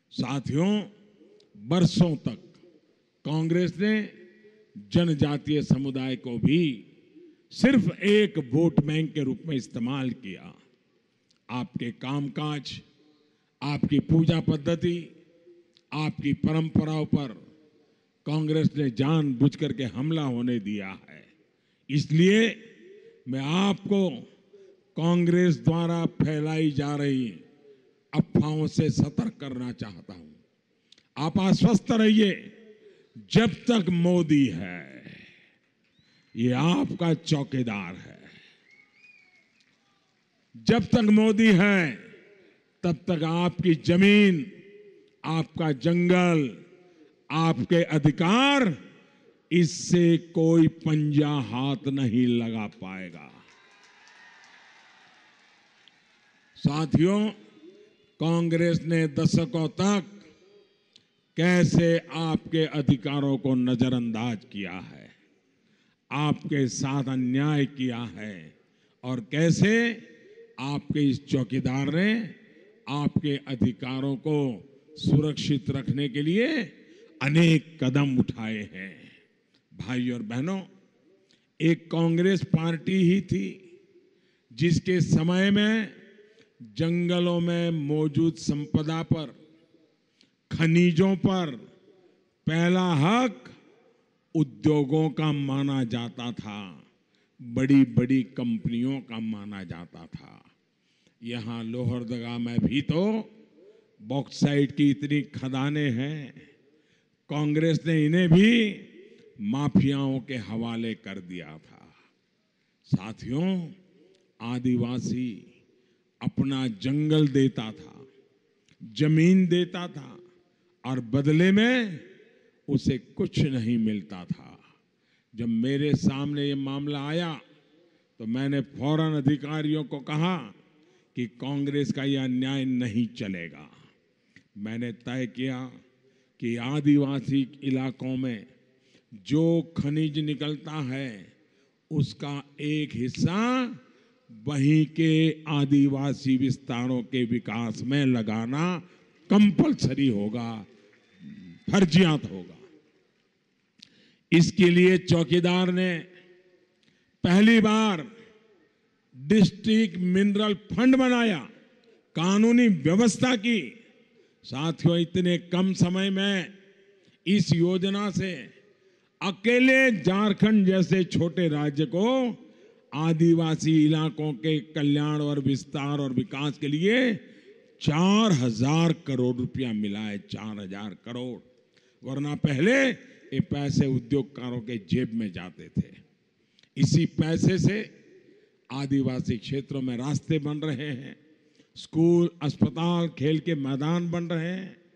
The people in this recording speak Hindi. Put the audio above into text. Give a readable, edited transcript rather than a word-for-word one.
साथियों, बरसों तक कांग्रेस ने जनजातीय समुदाय को भी सिर्फ एक वोट बैंक के रूप में इस्तेमाल किया। आपके कामकाज, आपकी पूजा पद्धति, आपकी परंपराओं पर कांग्रेस ने जानबूझकर के हमला होने दिया है। इसलिए मैं आपको कांग्रेस द्वारा फैलाई जा रही अफवाहों से सतर्क करना चाहता हूं। आप आश्वस्त रहिए, जब तक मोदी है ये आपका चौकीदार है। जब तक मोदी है तब तक आपकी जमीन, आपका जंगल, आपके अधिकार, इससे कोई पंजा हाथ नहीं लगा पाएगा। साथियों, कांग्रेस ने दशकों तक कैसे आपके अधिकारों को नजरअंदाज किया है, आपके साथ अन्याय किया है और कैसे आपके इस चौकीदार ने आपके अधिकारों को सुरक्षित रखने के लिए अनेक कदम उठाए हैं। भाई और बहनों, एक कांग्रेस पार्टी ही थी जिसके समय में जंगलों में मौजूद संपदा पर, खनिजों पर पहला हक उद्योगों का माना जाता था, बड़ी बड़ी कंपनियों का माना जाता था। यहां लोहरदगा में भी तो बॉक्साइट की इतनी खदानें हैं, कांग्रेस ने इन्हें भी माफियाओं के हवाले कर दिया था। साथियों, आदिवासी अपना जंगल देता था, जमीन देता था और बदले में उसे कुछ नहीं मिलता था। जब मेरे सामने ये मामला आया तो मैंने फौरन अधिकारियों को कहा कि कांग्रेस का यह अन्याय नहीं चलेगा। मैंने तय किया कि आदिवासी इलाकों में जो खनिज निकलता है उसका एक हिस्सा वहीं के आदिवासी विस्तारों के विकास में लगाना कंपलसरी होगा, फर्जियात होगा। इसके लिए चौकीदार ने पहली बार डिस्ट्रिक्ट मिनरल फंड बनाया, कानूनी व्यवस्था की। साथियों, इतने कम समय में इस योजना से अकेले झारखंड जैसे छोटे राज्य को आदिवासी इलाकों के कल्याण और विस्तार और विकास के लिए 4000 करोड़ रुपया मिला है। 4000 करोड़, वरना पहले ये पैसे उद्योगकारों के जेब में जाते थे। इसी पैसे से आदिवासी क्षेत्रों में रास्ते बन रहे हैं, स्कूल, अस्पताल, खेल के मैदान बन रहे हैं।